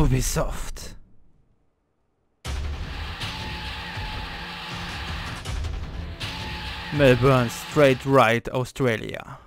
Ubisoft. Melbourne Straight Ride, Australia.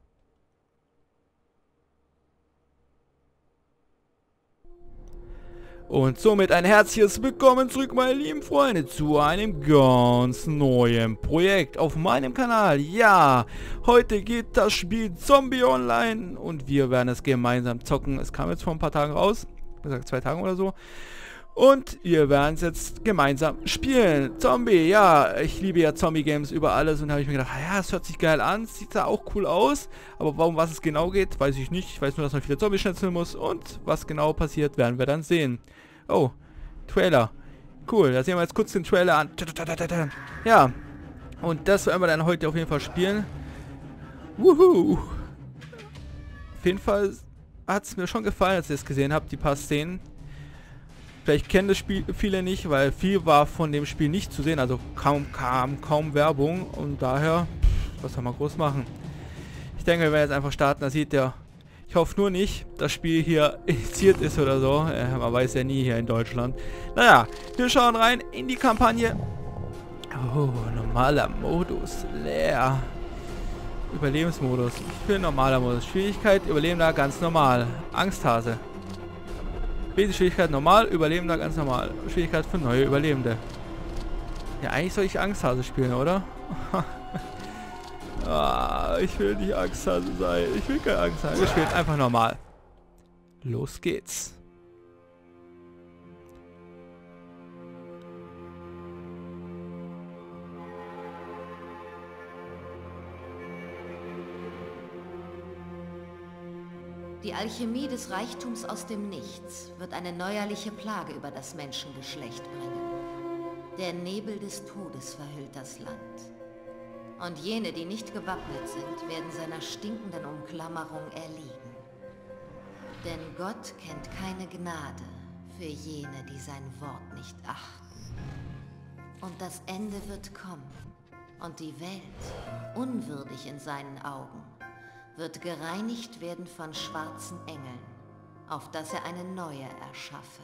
Und somit ein herzliches Willkommen zurück, meine lieben Freunde, zu einem ganz neuen Projekt auf meinem Kanal. Ja, heute geht das Spiel Zombie Online und wir werden es gemeinsam zocken. Es kam jetzt vor ein paar Tagen raus, wie gesagt 2 Tagen oder so. Und wir werden es jetzt gemeinsam spielen. Zombie, ja, ich liebe ja Zombie-Games über alles und da habe ich mir gedacht, ja, es hört sich geil an, sieht da auch cool aus. Aber warum, was es genau geht, weiß ich nicht. Ich weiß nur, dass man viele Zombies schnetzeln muss und was genau passiert, werden wir dann sehen. Oh, Trailer. Cool, da sehen wir jetzt kurz den Trailer an. Ja, und das werden wir dann heute auf jeden Fall spielen. Wuhu! Auf jeden Fall hat es mir schon gefallen, als ich es gesehen habe, die paar Szenen. Vielleicht kennen das Spiel viele nicht, weil viel war von dem Spiel nicht zu sehen, also kaum Werbung und daher, was soll man groß machen? Ich denke, wir werden jetzt einfach starten, da sieht der. Ich hoffe nur nicht, das Spiel hier initiiert ist oder so, man weiß ja nie hier in Deutschland. Naja, wir schauen rein in die Kampagne. Oh, normaler Modus, leer. Überlebensmodus, ich will normaler Modus. Schwierigkeit, Überlebender ganz normal. Angsthase. Schwierigkeit normal, Überlebender ganz normal. Schwierigkeit für neue Überlebende. Ja, eigentlich soll ich Angsthase spielen, oder? Ah, ich will nicht Angsthase sein. Ich will keine Angsthase. Wir spielen einfach normal. Los geht's. Die Alchemie des Reichtums aus dem Nichts wird eine neuerliche Plage über das Menschengeschlecht bringen. Der Nebel des Todes verhüllt das Land. Und jene, die nicht gewappnet sind, werden seiner stinkenden Umklammerung erliegen. Denn Gott kennt keine Gnade für jene, die sein Wort nicht achten. Und das Ende wird kommen. Und die Welt, unwürdig in seinen Augen, wird gereinigt werden von schwarzen Engeln, auf dass er eine neue erschaffe.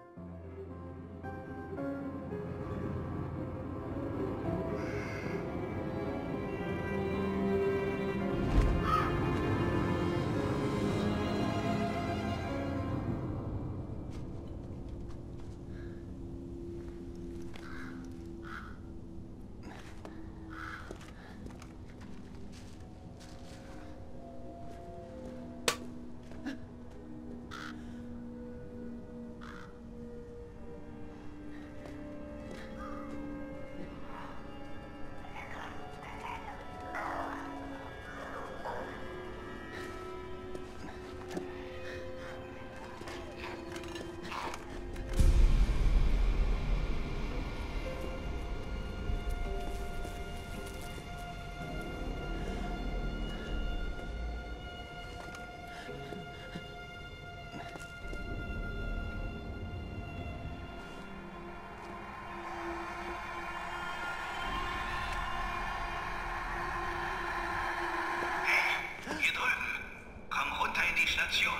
Hier drüben. Komm runter in die Station.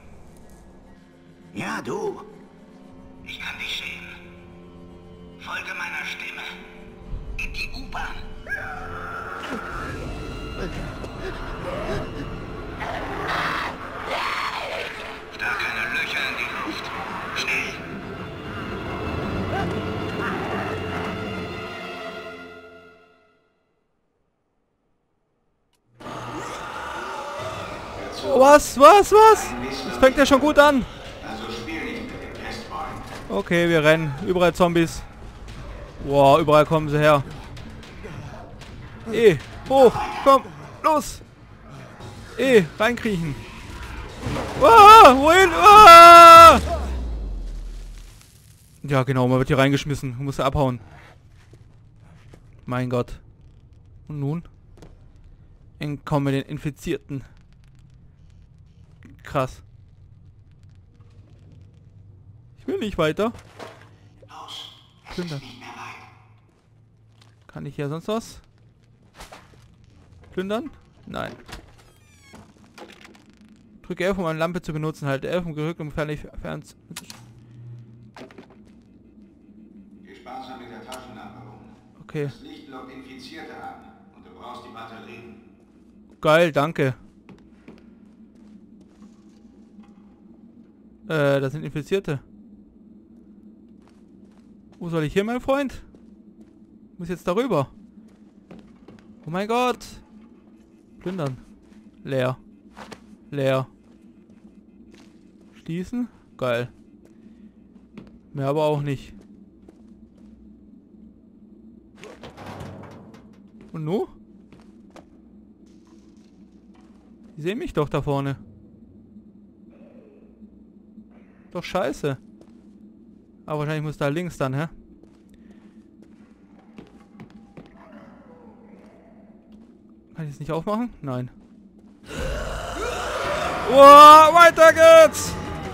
Ja, du. Ich kann dich sehen. Folge meiner Stimme. In die U-Bahn. Da keine Löcher in die Luft. Schnell. Was? Das fängt ja schon gut an. Okay, wir rennen. Überall Zombies. Boah, überall kommen sie her. Hoch, komm, los. Reinkriechen. Wohin? Ja, genau, man wird hier reingeschmissen. Man muss abhauen. Mein Gott. Und nun? Entkommen wir den Infizierten. Krass. Ich will nicht weiter. Plündern. Kann ich hier sonst was? Plündern? Nein. Drücke F, um eine Lampe zu benutzen. Halte F, um gerückt und gefährlich fern. Okay. Das Licht lockt Infizierte an und du brauchst die Batterien. Geil, danke. Das sind Infizierte. Wo soll ich hier, mein Freund? Ich muss jetzt darüber. Oh mein Gott. Plündern. Leer. Leer. Schließen. Geil. Mehr aber auch nicht. Und nu? Die sehen mich doch da vorne. Doch scheiße. Aber wahrscheinlich muss da links dann, hä? Kann ich es nicht aufmachen? Nein. Oh, weiter geht's!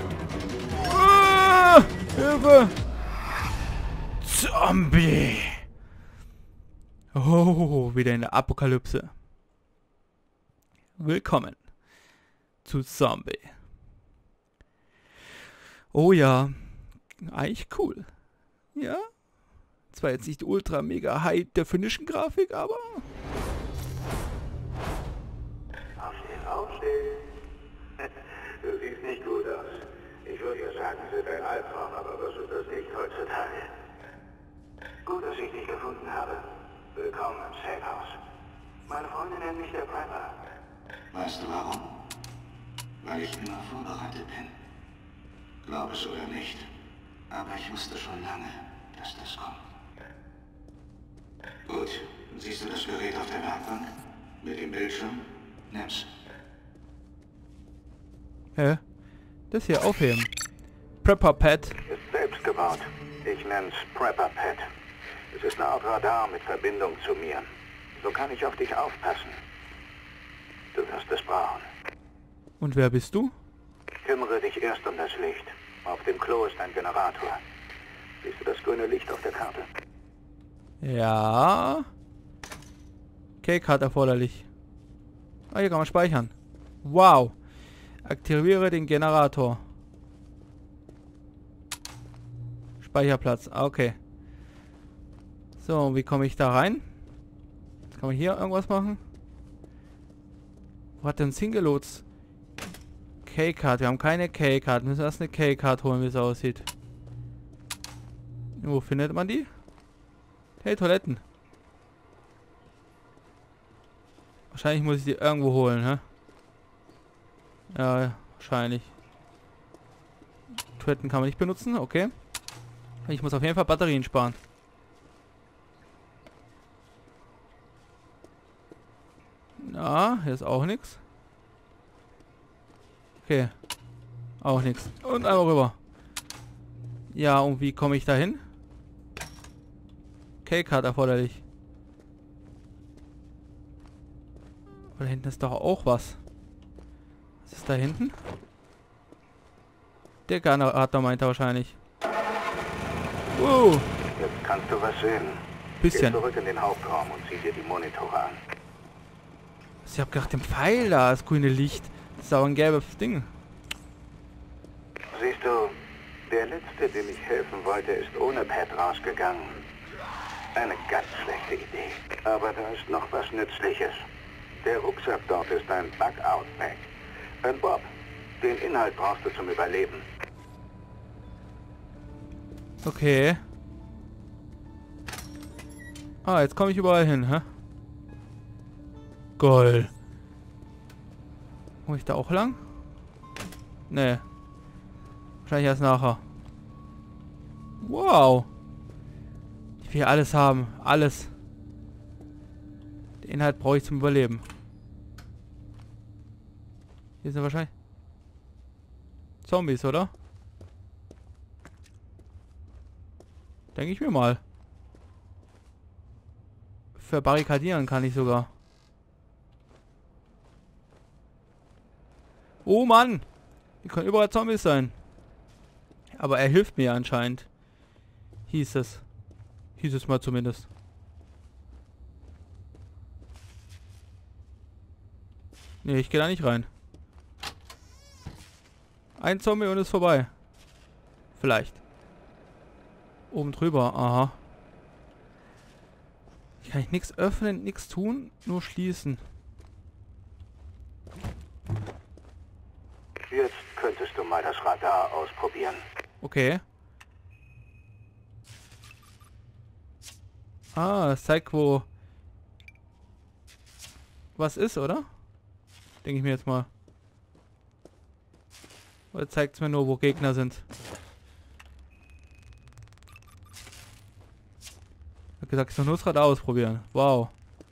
Hilfe! Zombie! Oh, wieder in der Apokalypse. Willkommen zu Zombie. Oh ja, eigentlich cool. Ja, zwar jetzt nicht ultra mega high definition Grafik, aber... Aufstehen, aufstehen. Du siehst nicht gut aus. Ich würde ja sagen, Sie sind ein Albtraum, aber was ist das nicht heutzutage? Gut, dass ich dich gefunden habe. Willkommen im Safe House. Meine Freundin nennt mich der Prepper. Weißt du warum? Weil ich immer vorbereitet bin. Glaub es oder nicht. Aber ich wusste schon lange, dass das kommt. Gut, siehst du das Gerät auf der Werkbank? Mit dem Bildschirm? Nimm's. Hä? Das hier aufheben. Prepper Pad. Ist selbst gebaut. Ich nenn's Prepper Pad. Es ist eine Art Radar mit Verbindung zu mir. So kann ich auf dich aufpassen. Du wirst es brauchen. Und wer bist du? Kümmere dich erst um das Licht. Auf dem Klo ist ein Generator. Siehst du das grüne Licht auf der Karte? Ja. Keycard erforderlich. Ah, hier kann man speichern. Wow. Aktiviere den Generator. Speicherplatz. Ah, okay. So, wie komme ich da rein? Jetzt kann man hier irgendwas machen. Wo hat denn hingelotst? Keycard. Wir haben keine Keycard. Müssen erst eine Keycard holen, wie es aussieht. Wo findet man die? Hey, Toiletten. Wahrscheinlich muss ich die irgendwo holen, hä? Ja, wahrscheinlich. Toiletten kann man nicht benutzen, okay. Ich muss auf jeden Fall Batterien sparen. Na, hier ist auch nichts. Okay. Auch nichts. Und einmal rüber. Ja, und wie komme ich da hin? Keycard erforderlich. Da hinten ist doch auch was. Was ist da hinten? Der Generator meint er wahrscheinlich. Wow. Jetzt kannst du was sehen. Bisschen. Geh zurück in den Hauptraum und sieh dir die Monitore an. Ich hab gedacht, dem Pfeil da, das grüne Licht. Das ist aber ein gelbes Ding. Siehst du, der Letzte, dem ich helfen wollte, ist ohne Pad rausgegangen. Eine ganz schlechte Idee. Aber da ist noch was Nützliches. Der Rucksack dort ist ein Bug-Out-Pack. Ein Bob. Den Inhalt brauchst du zum Überleben. Okay. Ah, jetzt komme ich überall hin, hä? Geil. Muss ich da auch lang? Nee. Wahrscheinlich erst nachher. Wow. Ich will alles haben. Alles. Den Inhalt brauche ich zum Überleben. Hier sind wahrscheinlich Zombies, oder? Denke ich mir mal. Verbarrikadieren kann ich sogar. Oh Mann! Hier können überall Zombies sein. Aber er hilft mir anscheinend. Hieß es. Hieß es mal zumindest. Nee, ich gehe da nicht rein. Ein Zombie und ist vorbei. Vielleicht. Oben drüber, aha. Hier kann ich nichts öffnen, nichts tun, nur schließen. Jetzt könntest du mal das Radar ausprobieren. Okay. Ah, das zeigt, wo was ist, oder? Denke ich mir jetzt mal. Oder zeigt es mir nur, wo Gegner sind? Ich habe gesagt, ich soll nur das Radar ausprobieren. Wow.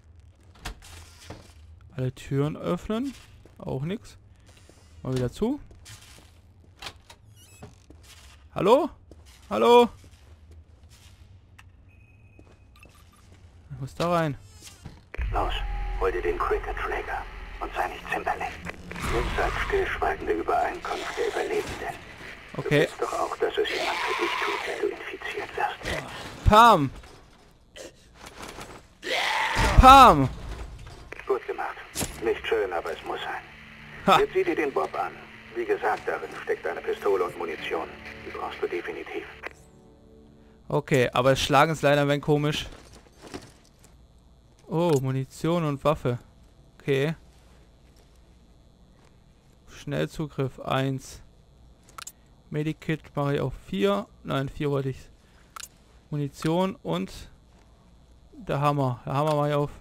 Alle Türen öffnen. Auch nichts. Mal wieder zu. Hallo? Hallo? Ich muss da rein. Los, hol dir den Cricket-Trigger und sei nicht zimperlich. Jetzt seid stillschweigende Übereinkunft der Überlebenden. Okay. Du willst doch auch, dass es jemand für dich tut, wenn du infiziert wirst. Pam! Pam! Gut gemacht. Nicht schön, aber es muss sein. Ha. Jetzt sieh dir den Bob an. Wie gesagt, darin steckt eine Pistole und Munition. Die brauchst du definitiv. Okay, aber das Schlagen ist leider ein wenig komisch. Oh, Munition und Waffe. Okay. Schnellzugriff 1. Medikit mache ich auf 4. Nein, 4 wollte ich. Munition und der Hammer. Der Hammer mache ich auf.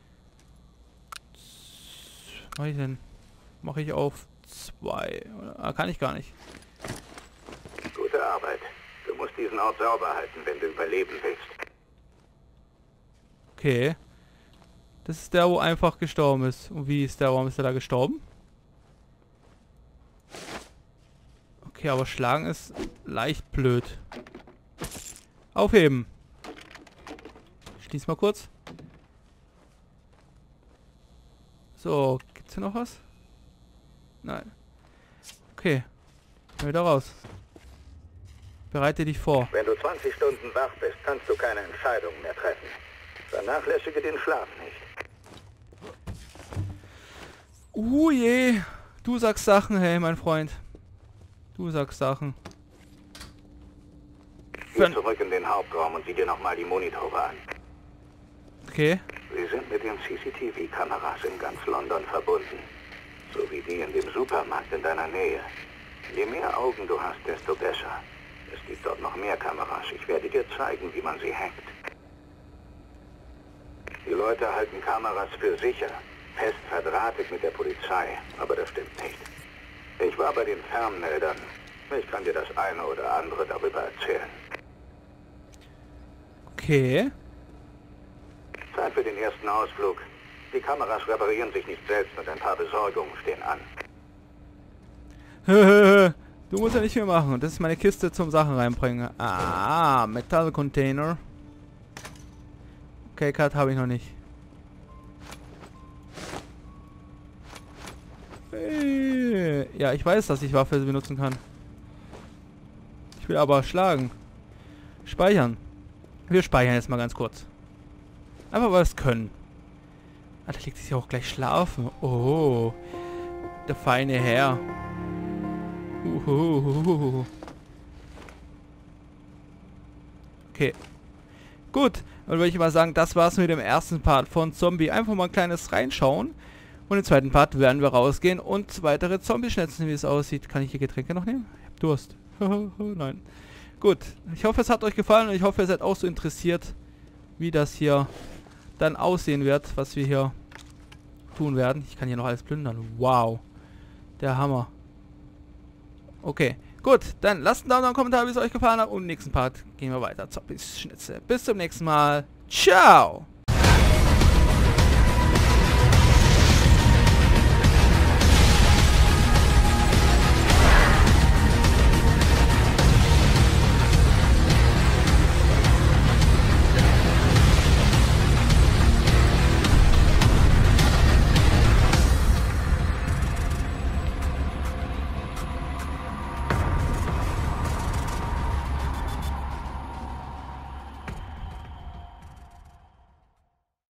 Was mache ich denn? Mache ich auf 2. Ah, kann ich gar nicht. Gute Arbeit. Du musst diesen Ort sauber halten, wenn du überleben willst. Okay. Das ist der, wo einfach gestorben ist. Und wie ist der? Warum ist er da gestorben? Okay, aber schlagen ist leicht blöd. Aufheben. Schließ mal kurz. So, gibt's hier noch was? Nein. Okay. Wieder raus. Bereite dich vor. Wenn du 20 Stunden wach bist, kannst du keine Entscheidungen mehr treffen. Vernachlässige den Schlaf nicht. Je. Du sagst Sachen, hey, mein Freund. Du sagst Sachen. Geh zurück in den Hauptraum und sieh dir nochmal die Monitore an. Okay. Sie sind mit den CCTV-Kameras in ganz London verbunden. So wie die in dem Supermarkt in deiner Nähe. Je mehr Augen du hast, desto besser. Es gibt dort noch mehr Kameras. Ich werde dir zeigen, wie man sie hackt. Die Leute halten Kameras für sicher. Fest verdrahtet mit der Polizei. Aber das stimmt nicht. Ich war bei den Fernmeldern. Ich kann dir das eine oder andere darüber erzählen. Okay. Zeit für den ersten Ausflug. Die Kameras reparieren sich nicht selbst und ein paar Besorgungen stehen an. Du musst ja nicht mehr machen. Das ist meine Kiste zum Sachen reinbringen. Ah, Metallcontainer. Okay, Card habe ich noch nicht. Ja, ich weiß, dass ich Waffe benutzen kann. Ich will aber schlagen. Speichern. Wir speichern jetzt mal ganz kurz. Einfach weil wir es können. Ah, da liegt sich auch gleich schlafen. Oh. Der feine Herr. Okay. Gut. Dann würde ich mal sagen, das war's mit dem ersten Part von Zombie. Einfach mal ein kleines Reinschauen. Und im zweiten Part werden wir rausgehen und weitere Zombies schnitzen, wie es aussieht. Kann ich hier Getränke noch nehmen? Ich hab Durst. Nein. Gut. Ich hoffe, es hat euch gefallen und ich hoffe, ihr seid auch so interessiert, wie das hier dann aussehen wird, was wir hier tun werden. Ich kann hier noch alles plündern. Wow. Der Hammer. Okay. Gut, dann lasst einen Daumen und einen Kommentar, wie es euch gefallen hat. Und im nächsten Part gehen wir weiter. Zombies Schnitzel. Bis zum nächsten Mal. Ciao.